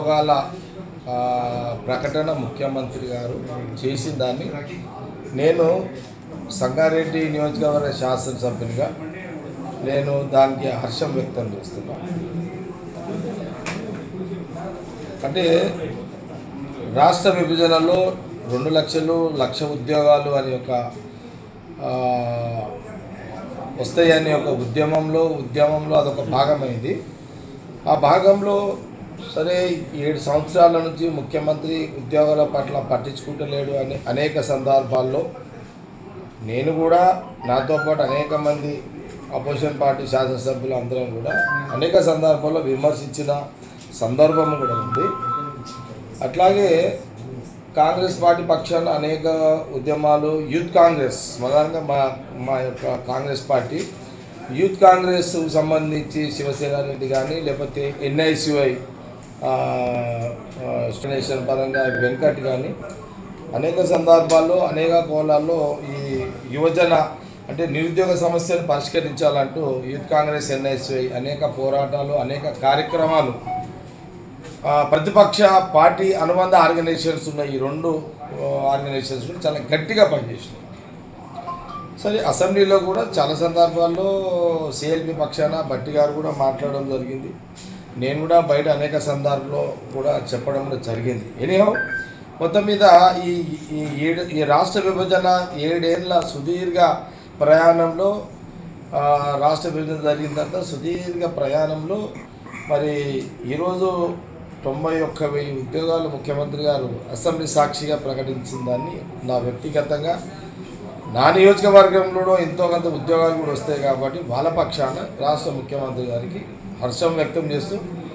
ఉద్యోగాల ప్రకటన ముఖ్యమంత్రి గారు చేసిన దాన్ని నేను సంగారెడ్డి నియోజకవర్గ శాసనసభ్యునిగా నేను దానికి హర్షం వ్యక్తం చేస్తున్నాను. అంటే రాష్ట్ర విభజనలో 2 లక్షలు 1,00,000 ఉద్యోగాలు అని ఒక వస్తాయని ఒక ఉద్యమంలో అదొక భాగమైంది. ఆ భాగంలో సరే 7 సంవత్సరాల నుంచి ముఖ్యమంత్రి ఉద్యోగాల పట్ల పట్టించుకుంటలేడు అని అనేక సందర్భాల్లో నేను కూడా నాతో పాటు అనేక మంది అపోజిషన్ పార్టీ శాసనసభ్యులు అందరం కూడా అనేక సందర్భాల్లో విమర్శించిన సందర్భం కూడా ఉంది. అట్లాగే కాంగ్రెస్ పార్టీ పక్షాన అనేక ఉద్యమాలు యూత్ కాంగ్రెస్ ప్రధానంగా మా యొక్క కాంగ్రెస్ పార్టీ యూత్ కాంగ్రెస్ సంబంధించి శివసేన రెడ్డి కానీ లేకపోతే NICY స్టేషన్ పరంగా వెంకట్ కానీ అనేక సందర్భాల్లో అనేక కోణాల్లో ఈ యువజన అంటే నిరుద్యోగ సమస్యను పరిష్కరించాలంటూ యూత్ కాంగ్రెస్ NICY అనేక పోరాటాలు అనేక కార్యక్రమాలు ప్రతిపక్ష పార్టీ అనుబంధ ఆర్గనైజేషన్స్ ఉన్న ఈ 2 ఆర్గనైజేషన్స్ కూడా చాలా గట్టిగా పనిచేసినాయి. సరే అసెంబ్లీలో కూడా చాలా సందర్భాల్లో CLP పక్షాన భట్టి గారు కూడా మాట్లాడడం జరిగింది. నేను కూడా బయట అనేక సందర్భాల్లో కూడా చెప్పడం కూడా జరిగింది. ఎనీహౌ మొత్తం మీద ఈ రాష్ట్ర విభజన 7 ఏళ్ళ సుదీర్ఘ ప్రయాణంలో రాష్ట్ర విభజన జరిగిన తర్వాత సుదీర్ఘ ప్రయాణంలో మరి ఈరోజు 91,000 ఉద్యోగాలు ముఖ్యమంత్రి గారు అసెంబ్లీ సాక్షిగా ప్రకటించిన దాన్ని నా వ్యక్తిగతంగా నా నియోజకవర్గంలో ఎంతో కొంత ఉద్యోగాలు కూడా వస్తాయి కాబట్టి వాళ్ళ పక్షాన రాష్ట్ర ముఖ్యమంత్రి గారికి హర్షం వ్యక్తం చేస్తూ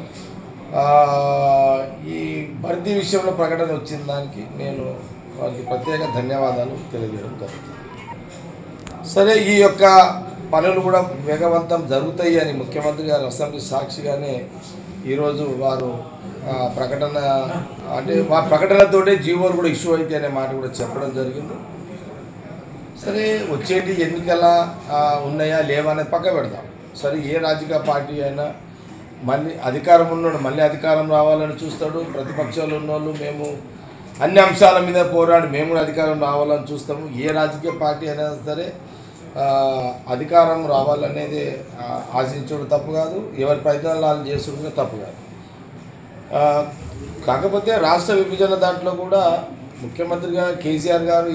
ఈ భర్తీ విషయంలో ప్రకటన వచ్చిన దానికి నేను వారికి ప్రత్యేక ధన్యవాదాలు తెలియజేయడం జరుగుతుంది. సరే ఈ యొక్క పనులు కూడా వేగవంతం జరుగుతాయి అని ముఖ్యమంత్రి గారు అసెంబ్లీ సాక్షిగానే ఈరోజు వారు ప్రకటన అంటే వారి ప్రకటనతోటే జీవోలు కూడా ఇష్యూ అయితే అనే మాట కూడా చెప్పడం జరిగింది. సరే వచ్చేటి ఎన్నికల ఉన్నాయా లేవా అనేది పక్క పెడతాం. సరే ఏ రాజకీయ పార్టీ అయినా మళ్ళీ అధికారం ఉన్నోడు మళ్ళీ అధికారం రావాలని చూస్తాడు. ప్రతిపక్షాలు ఉన్నోళ్ళు మేము అన్ని అంశాల మీద పోరాడి మేము కూడా అధికారం రావాలని చూస్తాము. ఏ రాజకీయ పార్టీ అయినా సరే అధికారం రావాలనేది ఆశించడం తప్పు కాదు, ఎవరి ప్రయత్నాలు చేసుకుంటే తప్పు కాదు. కాకపోతే రాష్ట్ర విభజన దాంట్లో కూడా ముఖ్యమంత్రిగా కేసీఆర్ గారు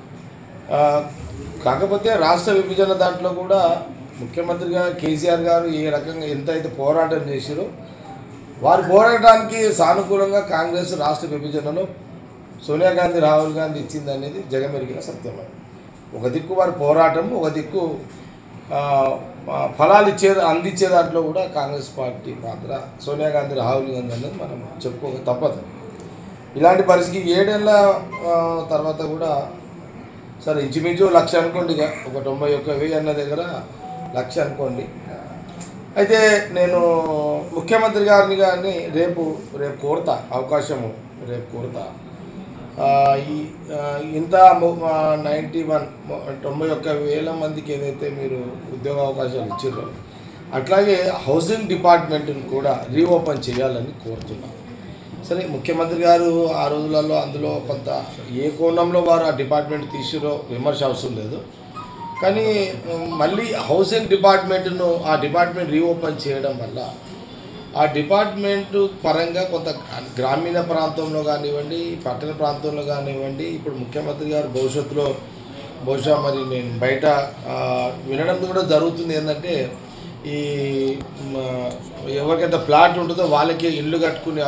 ఏ రకంగా ఎంతైతే పోరాటం చేశారో వారి పోరాటానికి సానుకూలంగా కాంగ్రెస్ రాష్ట్ర విభజనలో సోనియా గాంధీ రాహుల్ గాంధీ ఇచ్చింది అనేది జగమెరిగిన సత్యం. ఒక దిక్కు వారి పోరాటం, ఒక దిక్కు ఫలాలు అందించే దాంట్లో కూడా కాంగ్రెస్ పార్టీ పాత్ర సోనియా గాంధీ రాహుల్ గాంధీ అనేది మనం చెప్పుకోక తప్పదు. ఇలాంటి పరిస్థితి 7 ఏళ్ళ తర్వాత కూడా సరే ఇంచుమించు 1,00,000 అనుకోండి, ఒక 91,000 అన్న దగ్గర 1,00,000 అనుకోండి. అయితే నేను ముఖ్యమంత్రి గారిని రేపు కోరుతా, అవకాశము రేపు కోరుతా. ఇంత 91,000 మందికి ఏదైతే మీరు ఉద్యోగ అవకాశాలు ఇచ్చారో అట్లాగే హౌసింగ్ డిపార్ట్మెంట్ని కూడా రీఓపెన్ చేయాలని కోరుతున్నాను. సరే ముఖ్యమంత్రి గారు ఆ రోజులలో అందులో కొంత ఏ కోణంలో వారు ఆ డిపార్ట్మెంట్ తీసిరో విమర్శ అవసరం లేదు, కానీ మళ్ళీ హౌసింగ్ డిపార్ట్మెంట్ను ఆ డిపార్ట్మెంట్ రీఓపెన్ చేయడం వల్ల ఆ డిపార్ట్మెంట్ పరంగా కొంత గ్రామీణ ప్రాంతంలో కానివ్వండి, పట్టణ ప్రాంతంలో కానివ్వండి, ఇప్పుడు ముఖ్యమంత్రి గారు భవిష్యత్తులో బహుశా మరి నేను బయట వినడం కూడా జరుగుతుంది ఏంటంటే ఈ ఎవరికైతే ప్లాట్ ఉంటుందో వాళ్ళకి ఇల్లు కట్టుకునే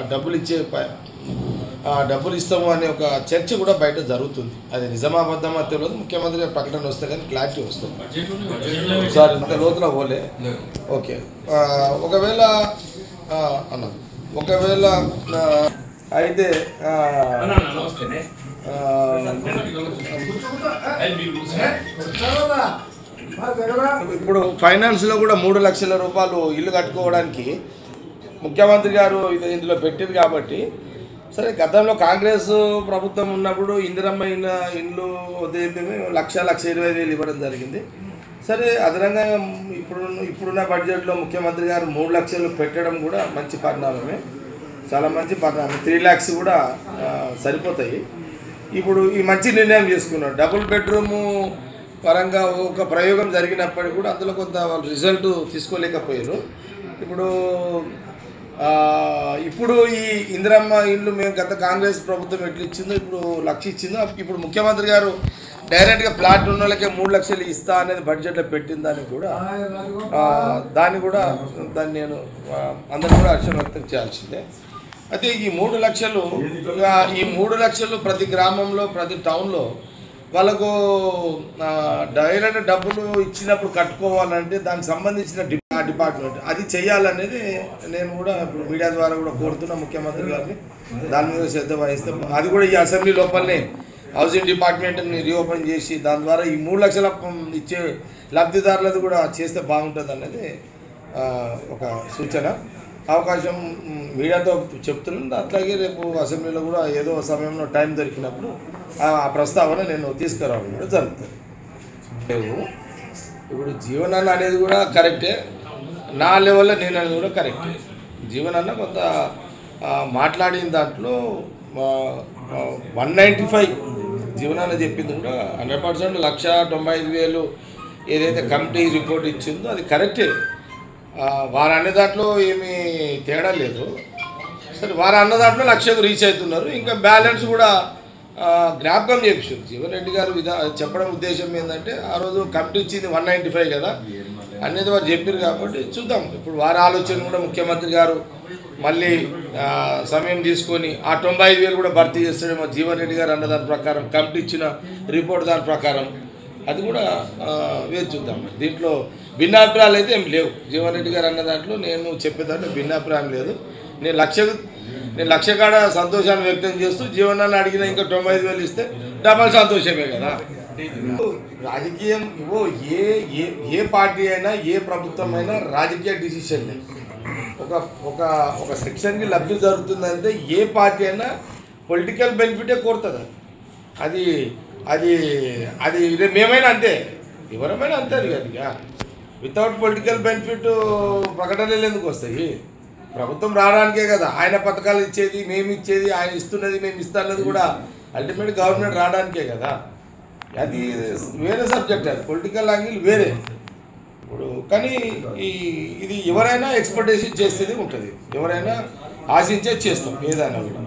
డబ్బులు ఇస్తాము అనే ఒక చర్చ కూడా బయట జరుగుతుంది. అది నిజామాబాద్దామా తెలియదు, ముఖ్యమంత్రి గారి ప్రకటన వస్తే కానీ క్లారిటీ వస్తుంది. సార్ ఇంత లోతులో పోలే. ఓకే, ఒకవేళ అయితే ఇప్పుడు ఫైనాన్స్లో కూడా 3 లక్షల రూపాయలు ఇల్లు కట్టుకోవడానికి ముఖ్యమంత్రి గారు ఇందులో పెట్టింది కాబట్టి సరే గతంలో కాంగ్రెస్ ప్రభుత్వం ఉన్నప్పుడు ఇందిరమ్మ ఇల్లు ఉదయమే 1,20,000 ఇవ్వడం జరిగింది. సరే అదనంగా ఇప్పుడున్న బడ్జెట్లో ముఖ్యమంత్రి గారు 3 లక్షలు పెట్టడం కూడా మంచి పరిణామమే. చాలా మంచి పథకం 3 lakhs కూడా సరిపోతాయి. ఇప్పుడు ఈ మంచి నిర్ణయం చేసుకున్నారు. డబుల్ బెడ్రూము పరంగా ఒక ప్రయోగం జరిగినప్పటికీ కూడా అందులో కొంత వాళ్ళు రిజల్ట్ తీసుకోలేకపోయారు. ఇప్పుడు ఈ ఇందిరమ్మ ఇల్లు మేము గత కాంగ్రెస్ ప్రభుత్వం ఎట్లా ఇచ్చిందో ఇప్పుడు 1 లక్ష ఇచ్చిందో, ఇప్పుడు ముఖ్యమంత్రి గారు డైరెక్ట్గా ప్లాట్ ఉన్న వాళ్ళకే 3 లక్షలు ఇస్తా అనేది బడ్జెట్లో పెట్టిన దాన్ని కూడా నేను అందరూ కూడా హర్షం వ్యక్తం చేయాల్సిందే. అయితే ఈ 3 లక్షలు ప్రతి గ్రామంలో ప్రతి టౌన్లో వాళ్ళకు డైరెక్ట్ డబ్బులు ఇచ్చినప్పుడు కట్టుకోవాలంటే దానికి సంబంధించిన డిపార్ట్మెంట్ అది చేయాలనేది నేను కూడా ఇప్పుడు మీడియా ద్వారా కూడా కోరుతున్నా ముఖ్యమంత్రి గారిని. దాని మీద శ్రద్ధ వహిస్తే అది కూడా ఈ అసెంబ్లీ లోపలనే హౌసింగ్ డిపార్ట్మెంట్ని రీఓపెన్ చేసి దాని ద్వారా ఈ 3 లక్షల ఇచ్చే లబ్ధిదారులది కూడా చేస్తే బాగుంటుంది అన్నది ఒక సూచన. అవకాశం మీడియాతో చెప్తున్నాను. అట్లాగే రేపు అసెంబ్లీలో కూడా ఏదో సమయంలో టైం దొరికినప్పుడు ఆ ప్రస్తావన నేను తీసుకురావడం కూడా జరుగుతుంది. ఇప్పుడు జీవనాన్న అనేది కూడా కరెక్టే, నా లెవెల్లో నేను అనేది కూడా కరెక్టే. జీవనాన్న కొంత మాట్లాడిన దాంట్లో 195 జీవనాన్న చెప్పింది కూడా 100% 1,95,000 ఏదైతే కమిటీ రిపోర్ట్ ఇచ్చిందో అది కరెక్టే. వారు అనే దాంట్లో ఏమీ తేడా లేదు. సరే, వారు అన్న దాంట్లో 1 లక్షకు రీచ్ అవుతున్నారు. ఇంకా బ్యాలెన్స్ కూడా జ్ఞాపకం చేపించారు జీవన్ రెడ్డి గారు. చెప్పడం ఉద్దేశం ఏంటంటే ఆ రోజు కమిటీ ఇచ్చింది 195 కదా అనేది వారు చెప్పారు. కాబట్టి చూద్దాం, ఇప్పుడు వారి ఆలోచన కూడా ముఖ్యమంత్రి గారు మళ్ళీ సమయం తీసుకొని ఆ 95,000 కూడా భర్తీ చేస్తాడేమో జీవన్ రెడ్డి గారు అన్న దాని ప్రకారం, కమిటీ ఇచ్చిన రిపోర్ట్ దాని ప్రకారం. అది కూడా వేచి చూద్దాం. దీంట్లో భిన్నాభిప్రాయాలు అయితే ఏం లేవు. జీవన్ రెడ్డి గారు అన్న దాంట్లో నేను చెప్పేదాంట్లో భిన్నాభిప్రాయం లేదు. నేను లక్ష కాడ సంతోషాన్ని వ్యక్తం చేస్తూ జీవనాన్ని అడిగిన ఇంకా 95,000 ఇస్తే డబల్ సంతోషమే కదా. రాజకీయం ఏ పార్టీ అయినా ఏ ప్రభుత్వం అయినా రాజకీయ డిసిషన్ ఒక సెక్షన్కి లబ్ధి జరుగుతుందంటే ఏ పార్టీ అయినా పొలిటికల్ బెనిఫిటే కోరుతుంది. అది మేమైనా అంతే, ఎవరమైనా అంతే. అది కదా, వితౌట్ పొలిటికల్ బెనిఫిట్ ప్రకటనలు ఎందుకు వస్తాయి? ప్రభుత్వం రావడానికే కదా ఆయన పథకాలు ఇచ్చేది, మేము ఇచ్చేది, ఆయన ఇస్తున్నది మేము ఇస్తున్నది కూడా అల్టిమేట్ గవర్నమెంట్ రావడానికే కదా. అది వేరే సబ్జెక్ట్, అది పొలిటికల్ యాంగిల్ వేరే. ఇప్పుడు కానీ ఇది ఎవరైనా ఎక్స్పెక్టేషన్ చేసేది ఉంటుంది, ఎవరైనా ఆశించే చేస్తాం ఏదైనా కూడా.